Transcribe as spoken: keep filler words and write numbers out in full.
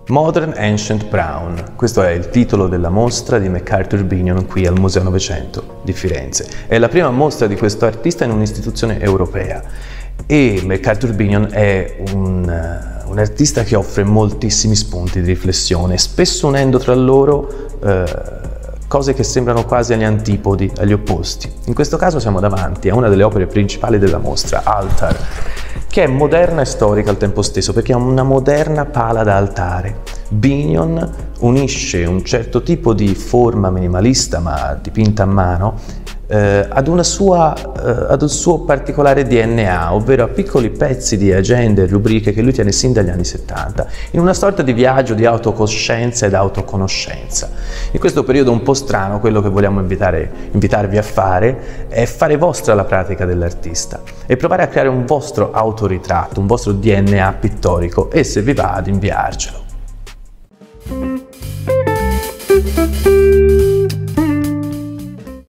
Modern Ancient Brown, questo è il titolo della mostra di McArthur Binion qui al Museo Novecento di Firenze. È la prima mostra di questo artista in un'istituzione europea e McArthur Binion è un, un artista che offre moltissimi spunti di riflessione, spesso unendo tra loro eh, cose che sembrano quasi agli antipodi, agli opposti. In questo caso siamo davanti a una delle opere principali della mostra, Altar, che è moderna e storica al tempo stesso, perché è una moderna pala da altare. Binion unisce un certo tipo di forma minimalista, ma dipinta a mano, eh, ad, una sua, eh, ad un suo particolare D N A, ovvero a piccoli pezzi di agende e rubriche che lui tiene sin dagli anni settanta, in una sorta di viaggio di autocoscienza ed autoconoscenza. In questo periodo un po' strano, quello che vogliamo invitare, invitarvi a fare è fare vostra la pratica dell'artista e provare a creare un vostro autoritratto, un vostro D N A pittorico e, se vi va, ad inviarcelo.